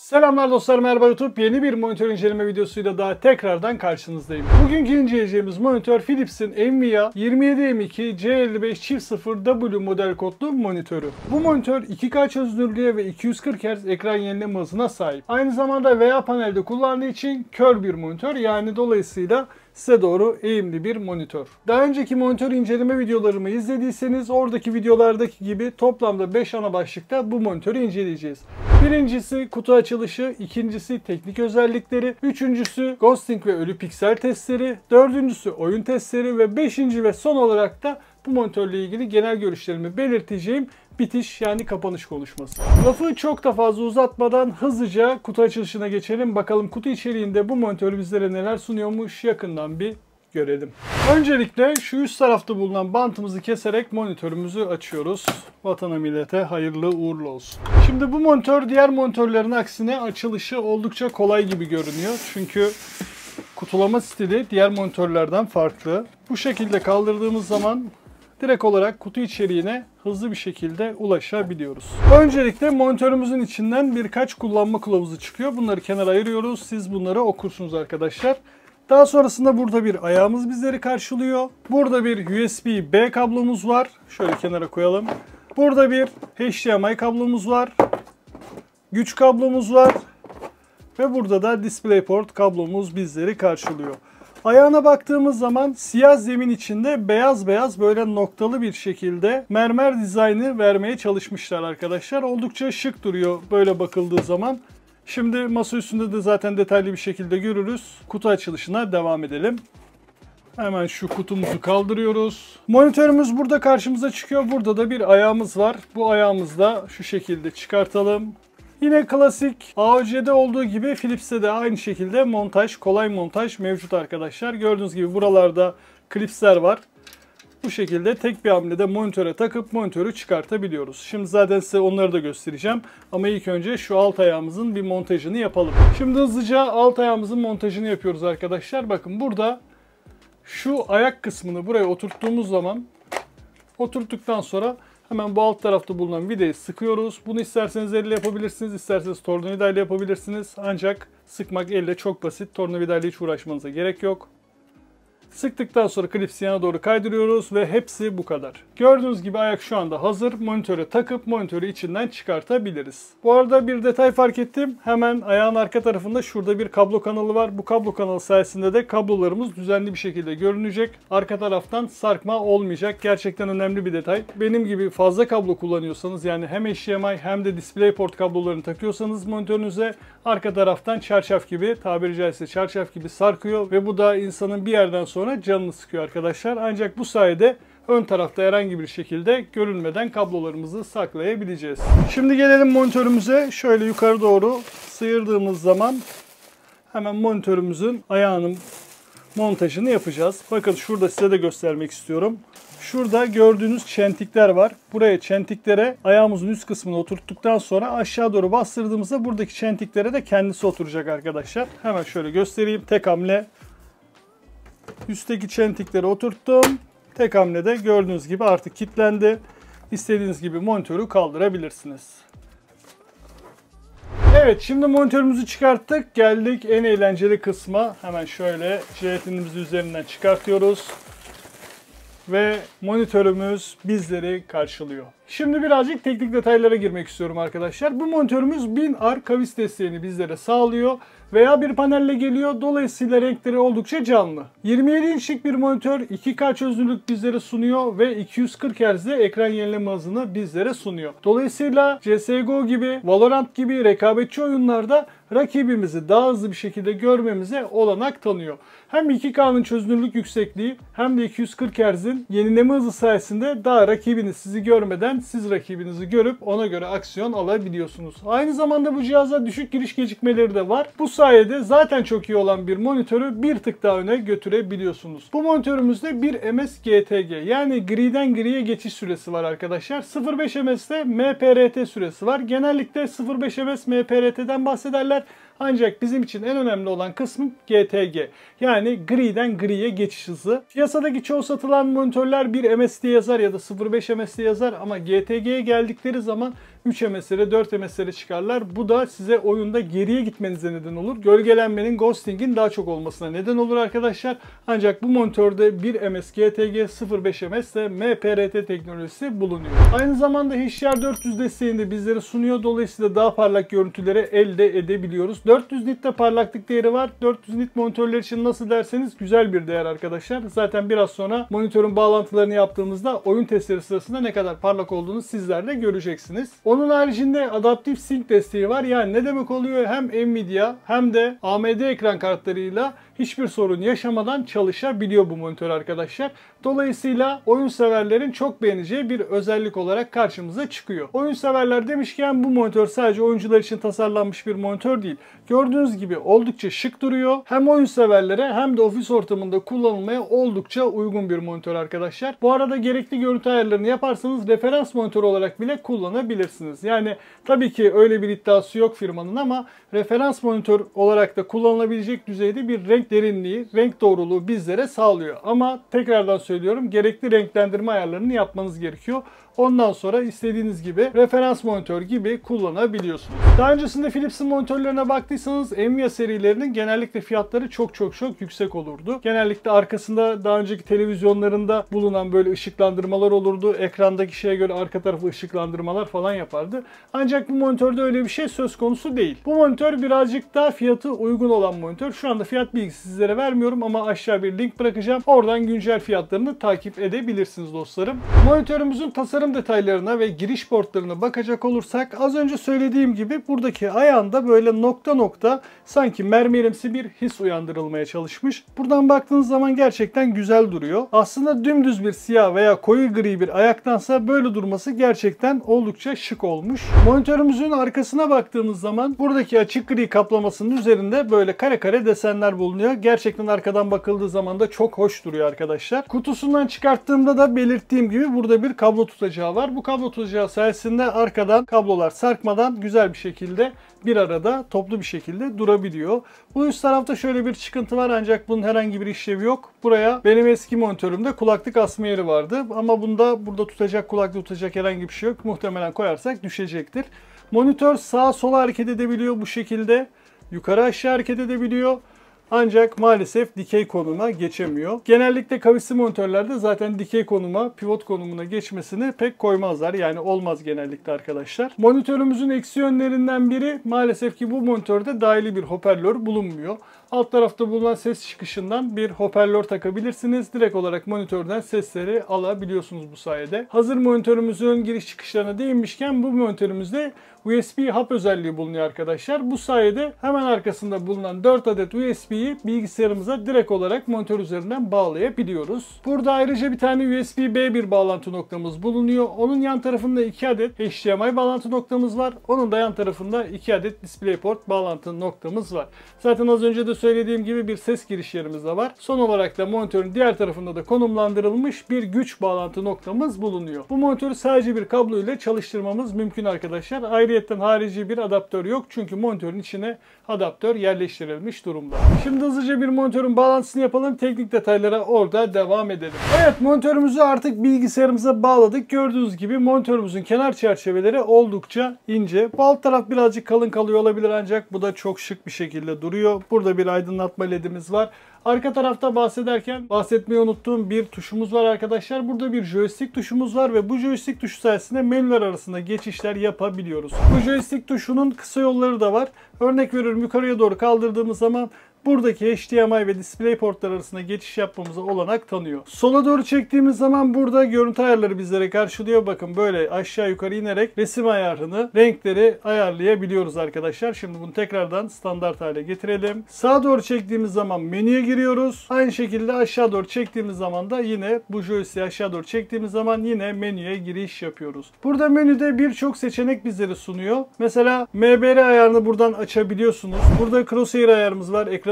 Selamlar dostlar, merhaba YouTube. Yeni bir monitör inceleme videosuyla daha tekrardan karşınızdayım. Bugünkü inceleyeceğimiz monitör Philips'in Envia 27M2 C5500W model kodlu monitörü. Bu monitör 2K çözünürlüğe ve 240 Hz ekran yenileme hızına sahip. Aynı zamanda VA panelde kullandığı için kör bir monitör, yani dolayısıyla size doğru eğimli bir monitör. Daha önceki monitör inceleme videolarımı izlediyseniz oradaki videolardaki gibi toplamda 5 ana başlıkta bu monitörü inceleyeceğiz. Birincisi kutu açılışı, ikincisi teknik özellikleri, üçüncüsü ghosting ve ölü piksel testleri, dördüncüsü oyun testleri ve beşinci ve son olarak da bu monitörle ilgili genel görüşlerimi belirteceğim bitiş, yani kapanış konuşması. Lafı çok da fazla uzatmadan hızlıca kutu açılışına geçelim. Bakalım kutu içeriğinde bu monitör bizlere neler sunuyormuş, yakından bir görelim. Öncelikle şu üst tarafta bulunan bantımızı keserek monitörümüzü açıyoruz. Vatana millete hayırlı uğurlu olsun. Şimdi bu monitör diğer monitörlerin aksine açılışı oldukça kolay gibi görünüyor. Çünkü kutulama stili diğer monitörlerden farklı. Bu şekilde kaldırdığımız zaman direkt olarak kutu içeriğine hızlı bir şekilde ulaşabiliyoruz. Öncelikle monitörümüzün içinden birkaç kullanma kılavuzu çıkıyor. Bunları kenara ayırıyoruz. Siz bunları okursunuz arkadaşlar. Daha sonrasında burada bir ayağımız bizleri karşılıyor. Burada bir USB-B kablomuz var. Şöyle kenara koyalım. Burada bir HDMI kablomuz var. Güç kablomuz var. Ve burada da DisplayPort kablomuz bizleri karşılıyor. Ayağına baktığımız zaman siyah zemin içinde beyaz beyaz böyle noktalı bir şekilde mermer dizaynı vermeye çalışmışlar arkadaşlar. Oldukça şık duruyor böyle bakıldığı zaman. Şimdi masa üstünde de zaten detaylı bir şekilde görürüz. Kutu açılışına devam edelim. Hemen şu kutumuzu kaldırıyoruz. Monitörümüz burada karşımıza çıkıyor. Burada da bir ayağımız var. Bu ayağımızı da şu şekilde çıkartalım. Yine klasik AOC'de olduğu gibi Philips'te de aynı şekilde montaj, kolay montaj mevcut arkadaşlar. Gördüğünüz gibi buralarda klipsler var. Bu şekilde tek bir hamlede monitöre takıp monitörü çıkartabiliyoruz. Şimdi zaten size onları da göstereceğim. Ama ilk önce şu alt ayağımızın bir montajını yapalım. Şimdi hızlıca alt ayağımızın montajını yapıyoruz arkadaşlar. Bakın burada şu ayak kısmını buraya oturttuğumuz zaman, oturttuktan sonra hemen bu alt tarafta bulunan vidayı sıkıyoruz. Bunu isterseniz elle yapabilirsiniz, isterseniz tornavidayla yapabilirsiniz. Ancak sıkmak elle çok basit. Tornavidayla hiç uğraşmanıza gerek yok. Sıktıktan sonra klipsi yana doğru kaydırıyoruz ve hepsi bu kadar. Gördüğünüz gibi ayak şu anda hazır. Monitöre takıp monitörü içinden çıkartabiliriz. Bu arada bir detay fark ettim. Hemen ayağın arka tarafında şurada bir kablo kanalı var. Bu kablo kanalı sayesinde de kablolarımız düzenli bir şekilde görünecek. Arka taraftan sarkma olmayacak. Gerçekten önemli bir detay. Benim gibi fazla kablo kullanıyorsanız, yani hem HDMI hem de DisplayPort kablolarını takıyorsanız monitörünüze, arka taraftan çarşaf gibi, tabiri caizse çarşaf gibi sarkıyor ve bu da insanın bir yerden sonra canını sıkıyor arkadaşlar. Ancak bu sayede ön tarafta herhangi bir şekilde görünmeden kablolarımızı saklayabileceğiz. Şimdi gelelim monitörümüze. Şöyle yukarı doğru sıyırdığımız zaman hemen monitörümüzün ayağının montajını yapacağız. Bakın şurada size de göstermek istiyorum. Şurada gördüğünüz çentikler var. Buraya çentiklere ayağımızın üst kısmını oturttuktan sonra aşağı doğru bastırdığımızda buradaki çentiklere de kendisi oturacak arkadaşlar. Hemen şöyle göstereyim. Tek hamle üstteki çentikleri oturttum. Tek hamlede gördüğünüz gibi artık kilitlendi. İstediğiniz gibi monitörü kaldırabilirsiniz. Evet, şimdi monitörümüzü çıkarttık. Geldik en eğlenceli kısma. Hemen şöyle jelatinimizi üzerinden çıkartıyoruz. Ve monitörümüz bizleri karşılıyor. Şimdi birazcık teknik detaylara girmek istiyorum arkadaşlar. Bu monitörümüz 1000R kavis desteğini bizlere sağlıyor veya bir panelle geliyor. Dolayısıyla renkleri oldukça canlı. 27 inçlik bir monitör, 2K çözünürlük bizlere sunuyor ve 240 Hz'de ekran yenileme hızını bizlere sunuyor. Dolayısıyla CSGO gibi, Valorant gibi rekabetçi oyunlarda rakibimizi daha hızlı bir şekilde görmemize olanak tanıyor. Hem 2K'nın çözünürlük yüksekliği hem de 240 Hz'in yenileme hızı sayesinde daha rakibiniz sizi görmeden siz rakibinizi görüp ona göre aksiyon alabiliyorsunuz. Aynı zamanda bu cihazda düşük giriş gecikmeleri de var. Bu sayede zaten çok iyi olan bir monitörü bir tık daha öne götürebiliyorsunuz. Bu monitörümüzde bir ms GTG, yani griden griye geçiş süresi var arkadaşlar. 0.5 ms'te MPRT süresi var. Genellikle 0.5 ms MPRT'den bahsederler. Ancak bizim için en önemli olan kısmı GTG. Yani griden griye geçiş hızı. Piyasadaki çoğu satılan monitörler 1 ms diye yazar ya da 0.5 ms diye yazar ama GTG'ye geldikleri zaman 3 MS'lere 4 MS'lere çıkarlar. Bu da size oyunda geriye gitmenize neden olur. Gölgelenmenin, ghosting'in daha çok olmasına neden olur arkadaşlar. Ancak bu monitörde 1 ms GTG 05 ms ve MPRT teknolojisi bulunuyor. Aynı zamanda HDR400 desteğini bizlere sunuyor. Dolayısıyla daha parlak görüntüleri elde edebiliyoruz. 400 nit'te parlaklık değeri var. 400 nit monitörler için nasıl derseniz güzel bir değer arkadaşlar. Zaten biraz sonra monitörün bağlantılarını yaptığımızda oyun testleri sırasında ne kadar parlak olduğunu sizler de göreceksiniz. Onun haricinde adaptif sync desteği var. Yani ne demek oluyor? Hem Nvidia hem de AMD ekran kartlarıyla hiçbir sorun yaşamadan çalışabiliyor bu monitör arkadaşlar. Dolayısıyla oyun severlerin çok beğeneceği bir özellik olarak karşımıza çıkıyor. Oyun severler demişken bu monitör sadece oyuncular için tasarlanmış bir monitör değil. Gördüğünüz gibi oldukça şık duruyor. Hem oyun severlere hem de ofis ortamında kullanılmaya oldukça uygun bir monitör arkadaşlar. Bu arada gerekli görüntü ayarlarını yaparsanız referans monitör olarak bile kullanabilirsiniz. Yani tabii ki öyle bir iddiası yok firmanın ama referans monitör olarak da kullanılabilecek düzeyde bir renk derinliği, renk doğruluğu bizlere sağlıyor. Ama tekrardan söylüyorum, gerekli renklendirme ayarlarını yapmanız gerekiyor. Ondan sonra istediğiniz gibi referans monitör gibi kullanabiliyorsunuz. Daha öncesinde Philips'in monitörlerine baktıysanız Nvidia serilerinin genellikle fiyatları çok yüksek olurdu. Genellikle arkasında daha önceki televizyonlarında bulunan böyle ışıklandırmalar olurdu. Ekrandaki şeye göre arka tarafı ışıklandırmalar falan yapardı. Ancak bu monitörde öyle bir şey söz konusu değil. Bu monitör birazcık daha fiyatı uygun olan monitör. Şu anda fiyat bilgisi sizlere vermiyorum ama aşağı bir link bırakacağım. Oradan güncel fiyatlarını takip edebilirsiniz dostlarım. Monitörümüzün tasarım detaylarına ve giriş portlarına bakacak olursak az önce söylediğim gibi buradaki ayağında böyle nokta nokta sanki mermerimsi bir his uyandırılmaya çalışmış. Buradan baktığınız zaman gerçekten güzel duruyor. Aslında dümdüz bir siyah veya koyu gri bir ayaktansa böyle durması gerçekten oldukça şık olmuş. Monitörümüzün arkasına baktığımız zaman buradaki açık gri kaplamasının üzerinde böyle kare kare desenler bulunuyor. Gerçekten arkadan bakıldığı zaman da çok hoş duruyor arkadaşlar. Kutusundan çıkarttığımda da belirttiğim gibi burada bir kablo tutacağı var. Bu kablo tutacağı sayesinde arkadan kablolar sarkmadan güzel bir şekilde bir arada toplu bir şekilde durabiliyor. Bu üst tarafta şöyle bir çıkıntı var ancak bunun herhangi bir işlevi yok. Buraya benim eski monitörümde kulaklık asma yeri vardı ama bunda burada tutacak kulaklık tutacak herhangi bir şey yok. Muhtemelen koyarsak düşecektir. Monitör sağa sola hareket edebiliyor bu şekilde. Yukarı aşağı hareket edebiliyor. Ancak maalesef dikey konuma geçemiyor. Genellikle kavisli monitörlerde zaten dikey konuma, pivot konumuna geçmesini pek koymazlar. Yani olmaz genellikle arkadaşlar. Monitörümüzün eksi yönlerinden biri maalesef ki bu monitörde dahili bir hoparlör bulunmuyor. Alt tarafta bulunan ses çıkışından bir hoparlör takabilirsiniz. Direkt olarak monitörden sesleri alabiliyorsunuz bu sayede. Hazır monitörümüzün giriş çıkışlarına değinmişken bu monitörümüzde USB hub özelliği bulunuyor arkadaşlar. Bu sayede hemen arkasında bulunan 4 adet USB'yi bilgisayarımıza direkt olarak monitör üzerinden bağlayabiliyoruz. Burada ayrıca bir tane USB-B bir bağlantı noktamız bulunuyor. Onun yan tarafında 2 adet HDMI bağlantı noktamız var. Onun da yan tarafında 2 adet DisplayPort bağlantı noktamız var. Zaten az önce de söylediğim gibi bir ses giriş yerimiz de var. Son olarak da monitörün diğer tarafında da konumlandırılmış bir güç bağlantı noktamız bulunuyor. Bu monitörü sadece bir kablo ile çalıştırmamız mümkün arkadaşlar. Ayrıyeten harici bir adaptör yok çünkü monitörün içine adaptör yerleştirilmiş durumda. Şimdi hızlıca bir monitörün bağlantısını yapalım. Teknik detaylara orada devam edelim. Evet, monitörümüzü artık bilgisayarımıza bağladık. Gördüğünüz gibi monitörümüzün kenar çerçeveleri oldukça ince. Bu alt taraf birazcık kalın kalıyor olabilir ancak bu da çok şık bir şekilde duruyor. Burada bir aydınlatma ledimiz var. Arka tarafta bahsetmeyi unuttuğum bir tuşumuz var arkadaşlar. Burada bir joystick tuşumuz var ve bu joystick tuşu sayesinde menüler arasında geçişler yapabiliyoruz. Bu joystick tuşunun kısa yolları da var. Örnek veriyorum, yukarıya doğru kaldırdığımız zaman buradaki HDMI ve DisplayPortlar arasında geçiş yapmamıza olanak tanıyor. Sola doğru çektiğimiz zaman burada görüntü ayarları bizlere karşılıyor. Bakın böyle aşağı yukarı inerek resim ayarını, renkleri ayarlayabiliyoruz arkadaşlar. Şimdi bunu tekrardan standart hale getirelim. Sağa doğru çektiğimiz zaman menüye giriyoruz. Aynı şekilde aşağı doğru çektiğimiz zaman da yine bu joystick'i aşağı doğru çektiğimiz zaman yine menüye giriş yapıyoruz. Burada menüde birçok seçenek bizlere sunuyor. Mesela MBR ayarını buradan açabiliyorsunuz. Burada crosshair ayarımız var. Ekran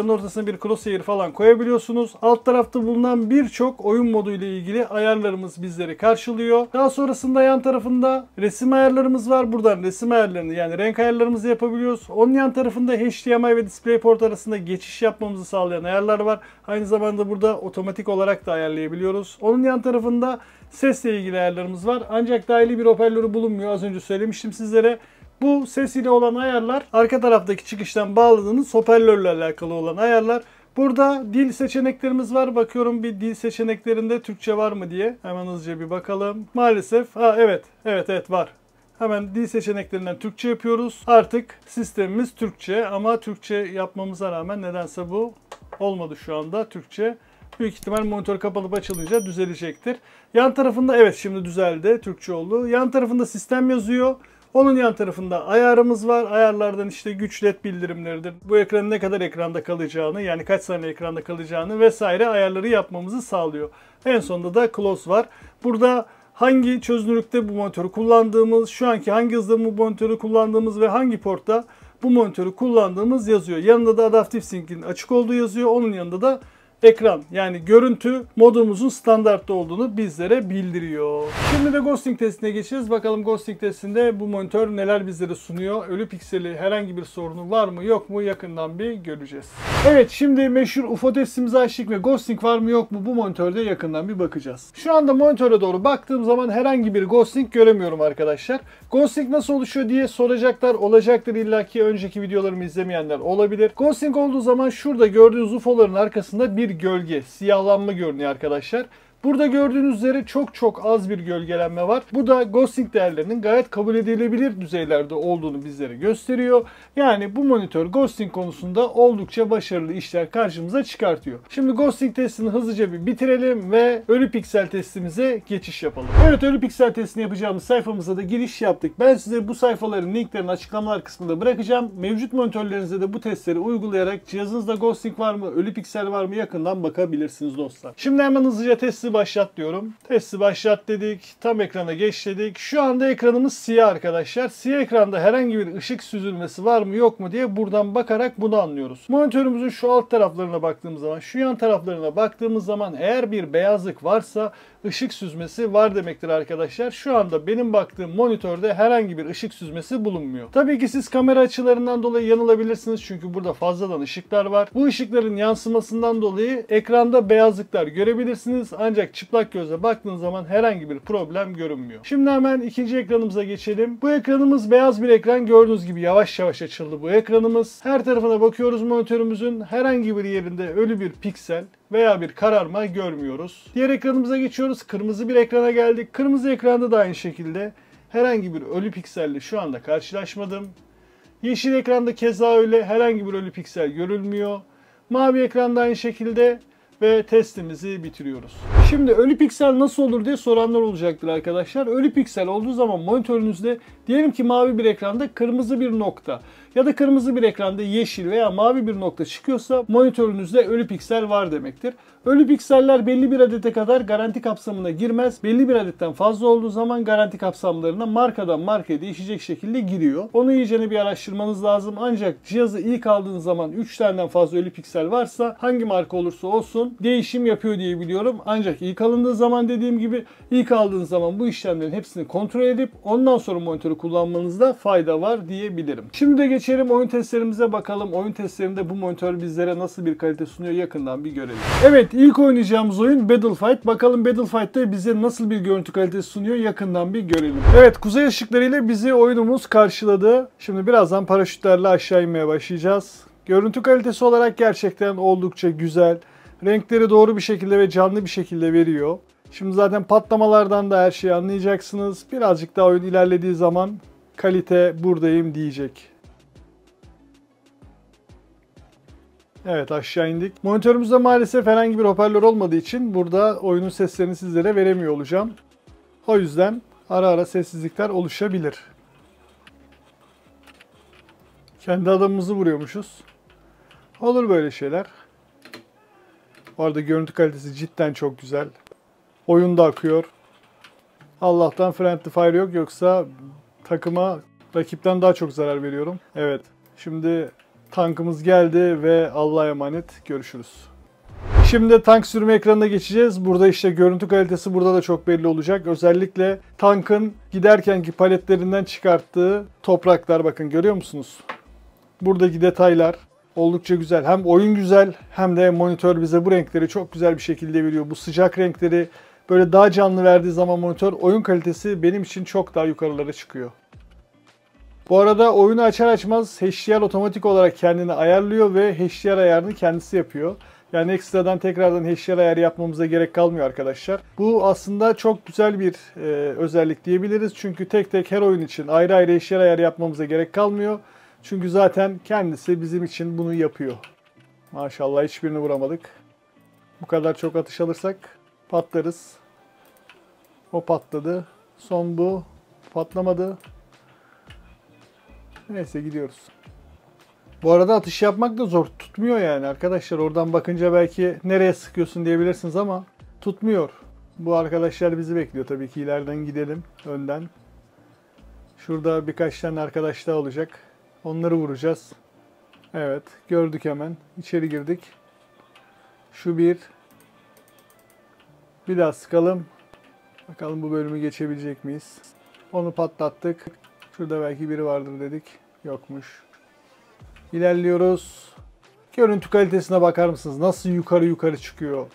ekranın ortasına bir crosshair falan koyabiliyorsunuz. Alt tarafta bulunan birçok oyun modu ile ilgili ayarlarımız bizleri karşılıyor. Daha sonrasında yan tarafında resim ayarlarımız var. Buradan resim ayarlarını yani renk ayarlarımızı yapabiliyoruz. Onun yan tarafında HDMI ve DisplayPort arasında geçiş yapmamızı sağlayan ayarlar var. Aynı zamanda burada otomatik olarak da ayarlayabiliyoruz. Onun yan tarafında sesle ilgili ayarlarımız var. Ancak dahili bir hoparlörü bulunmuyor. Az önce söylemiştim sizlere. Bu ses ile olan ayarlar arka taraftaki çıkıştan bağladığınız hoparlörle alakalı olan ayarlar. Burada dil seçeneklerimiz var. Bakıyorum bir dil seçeneklerinde Türkçe var mı diye. Hemen hızlıca bir bakalım. Maalesef. Evet var. Hemen dil seçeneklerinden Türkçe yapıyoruz. Artık sistemimiz Türkçe ama Türkçe yapmamıza rağmen nedense bu olmadı şu anda Türkçe. Büyük ihtimal monitör kapalıp açılınca düzelecektir. Yan tarafında evet şimdi düzeldi. Türkçe oldu. Yan tarafında sistem yazıyor. Onun yan tarafında ayarımız var. Ayarlardan işte güç led bildirimleridir. Bu ekranın ne kadar ekranda kalacağını yani kaç saniye ekranda kalacağını vesaire ayarları yapmamızı sağlıyor. En sonunda da close var. Burada hangi çözünürlükte bu monitörü kullandığımız, şu anki hangi hızda bu monitörü kullandığımız ve hangi portta bu monitörü kullandığımız yazıyor. Yanında da Adaptive Sync'in açık olduğu yazıyor. Onun yanında da ekran yani görüntü modumuzun standartta olduğunu bizlere bildiriyor. Şimdi de ghosting testine geçeceğiz. Bakalım ghosting testinde bu monitör neler bizlere sunuyor. Ölü pikseli herhangi bir sorunu var mı yok mu yakından bir göreceğiz. Evet şimdi meşhur UFO testimizi açtık ve ghosting var mı yok mu bu monitörde yakından bir bakacağız. Şu anda monitöre doğru baktığım zaman herhangi bir ghosting göremiyorum arkadaşlar. Ghosting nasıl oluşuyor diye soracaklar olacaktır illaki önceki videolarımı izlemeyenler olabilir. Ghosting olduğu zaman şurada gördüğünüz UFO'ların arkasında bir gölge, siyahlanma görünüyor arkadaşlar. Burada gördüğünüz üzere çok az bir gölgelenme var. Bu da ghosting değerlerinin gayet kabul edilebilir düzeylerde olduğunu bizlere gösteriyor. Yani bu monitör ghosting konusunda oldukça başarılı işler karşımıza çıkartıyor. Şimdi ghosting testini hızlıca bir bitirelim ve ölü piksel testimize geçiş yapalım. Evet ölü piksel testini yapacağımız sayfamıza da giriş yaptık. Ben size bu sayfaların linklerini açıklamalar kısmında bırakacağım. Mevcut monitörlerinizde de bu testleri uygulayarak cihazınızda ghosting var mı, ölü piksel var mı yakından bakabilirsiniz dostlar. Şimdi hemen hızlıca testi başlat diyorum. Testi başlat dedik. Tam ekrana geç dedik. Şu anda ekranımız siyah arkadaşlar. Siyah ekranda herhangi bir ışık süzülmesi var mı yok mu diye buradan bakarak bunu anlıyoruz. Monitörümüzün şu alt taraflarına baktığımız zaman, şu yan taraflarına baktığımız zaman eğer bir beyazlık varsa ışık süzmesi var demektir arkadaşlar. Şu anda benim baktığım monitörde herhangi bir ışık süzmesi bulunmuyor. Tabii ki siz kamera açılarından dolayı yanılabilirsiniz çünkü burada fazladan ışıklar var. Bu ışıkların yansımasından dolayı ekranda beyazlıklar görebilirsiniz ancak çıplak gözle baktığınız zaman herhangi bir problem görünmüyor. Şimdi hemen ikinci ekranımıza geçelim. Bu ekranımız beyaz bir ekran. Gördüğünüz gibi yavaş yavaş açıldı bu ekranımız. Her tarafına bakıyoruz monitörümüzün. Herhangi bir yerinde ölü bir piksel veya bir kararma görmüyoruz. Diğer ekranımıza geçiyoruz. Kırmızı bir ekrana geldik. Kırmızı ekranda da aynı şekilde herhangi bir ölü pikselle şu anda karşılaşmadım. Yeşil ekranda keza öyle herhangi bir ölü piksel görülmüyor. Mavi ekranda aynı şekilde ve testimizi bitiriyoruz. Şimdi ölü piksel nasıl olur diye soranlar olacaktır arkadaşlar. Ölü piksel olduğu zaman monitörünüzde diyelim ki mavi bir ekranda kırmızı bir nokta ya da kırmızı bir ekranda yeşil veya mavi bir nokta çıkıyorsa monitörünüzde ölü piksel var demektir. Ölü pikseller belli bir adete kadar garanti kapsamına girmez. Belli bir adetten fazla olduğu zaman garanti kapsamlarına markadan markaya değişecek şekilde giriyor. Onu iyicene bir araştırmanız lazım. Ancak cihazı ilk aldığınız zaman 3 taneden fazla ölü piksel varsa hangi marka olursa olsun değişim yapıyor diye biliyorum. Ancak ilk alındığı zaman dediğim gibi ilk aldığınız zaman bu işlemlerin hepsini kontrol edip ondan sonra monitörü kullanmanızda fayda var diyebilirim. Şimdi de geçelim oyun testlerimize bakalım. Oyun testlerinde bu monitör bizlere nasıl bir kalite sunuyor yakından bir görelim. Evet ilk oynayacağımız oyun Battlefight. Bakalım Battlefight'ta bize nasıl bir görüntü kalitesi sunuyor yakından bir görelim. Evet kuzey ışıklarıyla bizi oyunumuz karşıladı. Şimdi birazdan paraşütlerle aşağı inmeye başlayacağız. Görüntü kalitesi olarak gerçekten oldukça güzel. Renkleri doğru bir şekilde ve canlı bir şekilde veriyor. Şimdi zaten patlamalardan da her şeyi anlayacaksınız. Birazcık daha oyun ilerlediği zaman kalite buradayım diyecek. Evet aşağı indik. Monitörümüzde maalesef herhangi bir hoparlör olmadığı için burada oyunun seslerini sizlere veremiyor olacağım. O yüzden ara ara sessizlikler oluşabilir. Kendi adamımızı vuruyormuşuz. Olur böyle şeyler. Bu arada görüntü kalitesi cidden çok güzel. Oyun da akıyor. Allah'tan friendly fire yok yoksa takıma rakipten daha çok zarar veriyorum. Evet şimdi Tankımız geldi ve Allah'a emanet, görüşürüz. Şimdi tank sürme ekranına geçeceğiz. Burada işte görüntü kalitesi burada da çok belli olacak. Özellikle tankın giderkenki paletlerinden çıkarttığı topraklar, bakın görüyor musunuz? Buradaki detaylar oldukça güzel. Hem oyun güzel hem de monitör bize bu renkleri çok güzel bir şekilde veriyor. Bu sıcak renkleri böyle daha canlı verdiği zaman monitör, oyun kalitesi benim için çok daha yukarılara çıkıyor. Bu arada oyunu açar açmaz HDR otomatik olarak kendini ayarlıyor ve HDR ayarını kendisi yapıyor. Yani ekstradan tekrardan HDR ayarı yapmamıza gerek kalmıyor arkadaşlar. Bu aslında çok güzel bir özellik diyebiliriz. Çünkü tek tek her oyun için ayrı ayrı HDR ayarı yapmamıza gerek kalmıyor. Çünkü zaten kendisi bizim için bunu yapıyor. Maşallah hiçbirini vuramadık. Bu kadar çok atış alırsak patlarız. O patladı. Son bu. Patlamadı. Neyse gidiyoruz. Bu arada atış yapmak da zor. Tutmuyor yani arkadaşlar. Oradan bakınca belki nereye sıkıyorsun diyebilirsiniz ama tutmuyor. Bu arkadaşlar bizi bekliyor. Tabii ki ileriden gidelim. Önden. Şurada birkaç tane arkadaş daha olacak. Onları vuracağız. Evet. Gördük hemen. İçeri girdik. Şu bir. Bir daha sıkalım. Bakalım bu bölümü geçebilecek miyiz? Onu patlattık. Şurada belki biri vardır dedik. Yokmuş. İlerliyoruz. Görüntü kalitesine bakar mısınız? Nasıl yukarı çıkıyor?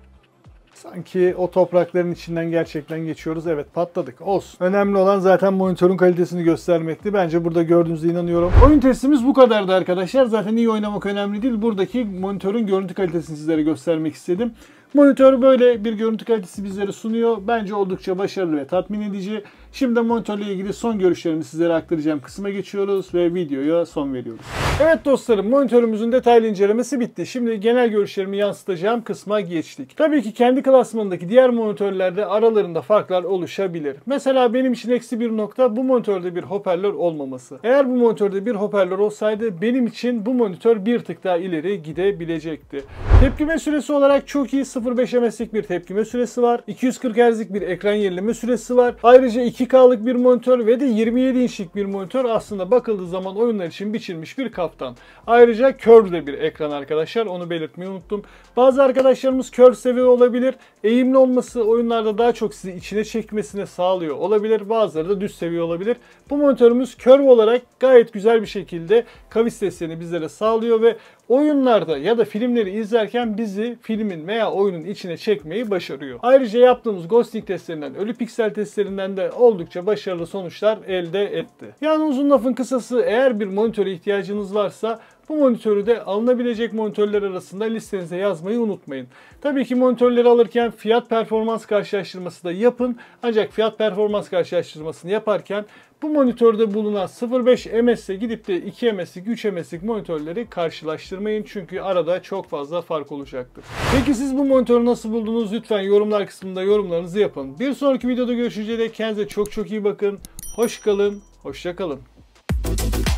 Sanki o toprakların içinden gerçekten geçiyoruz. Evet patladık. Olsun. Önemli olan zaten monitörün kalitesini göstermekti. Bence burada gördüğünüze inanıyorum. Oyun testimiz bu kadardı arkadaşlar. Zaten iyi oynamak önemli değil. Buradaki monitörün görüntü kalitesini sizlere göstermek istedim. Monitör böyle bir görüntü kalitesi bizlere sunuyor. Bence oldukça başarılı ve tatmin edici. Şimdi monitörle ilgili son görüşlerimi sizlere aktaracağım kısma geçiyoruz ve videoya son veriyoruz. Evet dostlarım, monitörümüzün detaylı incelemesi bitti. Şimdi genel görüşlerimi yansıtacağım kısma geçtik. Tabii ki kendi klasmanındaki diğer monitörlerde aralarında farklar oluşabilir. Mesela benim için eksi bir nokta bu monitörde bir hoparlör olmaması. Eğer bu monitörde bir hoparlör olsaydı benim için bu monitör bir tık daha ileri gidebilecekti. Tepkime süresi olarak çok iyi 0.5 MS'lik bir tepkime süresi var. 240 Hz'lik bir ekran yenileme süresi var. Ayrıca 2K'lık bir monitör ve de 27 inçlik bir monitör, aslında bakıldığı zaman oyunlar için biçilmiş bir kaftan. Ayrıca curved de bir ekran arkadaşlar, onu belirtmeyi unuttum. Bazı arkadaşlarımız curve seviyor olabilir. Eğimli olması oyunlarda daha çok sizi içine çekmesine sağlıyor olabilir. Bazıları da düz seviyor olabilir. Bu monitörümüz curve olarak gayet güzel bir şekilde kavis desteğini bizlere sağlıyor ve oyunlarda ya da filmleri izlerken bizi filmin veya oyunun içine çekmeyi başarıyor. Ayrıca yaptığımız ghosting testlerinden, ölü piksel testlerinden de oldukça başarılı sonuçlar elde etti. Yani uzun lafın kısası, eğer bir monitöre ihtiyacınız varsa bu monitörü de alınabilecek monitörler arasında listenize yazmayı unutmayın. Tabii ki monitörleri alırken fiyat performans karşılaştırması da yapın. Ancak fiyat performans karşılaştırmasını yaparken bu monitörde bulunan 0.5 MS'e gidip de 2 MS'lik, 3 MS'lik monitörleri karşılaştırmayın. Çünkü arada çok fazla fark olacaktır. Peki siz bu monitörü nasıl buldunuz? Lütfen yorumlar kısmında yorumlarınızı yapın. Bir sonraki videoda görüşünceye dek kendinize çok iyi bakın. Hoş kalın, hoşça kalın.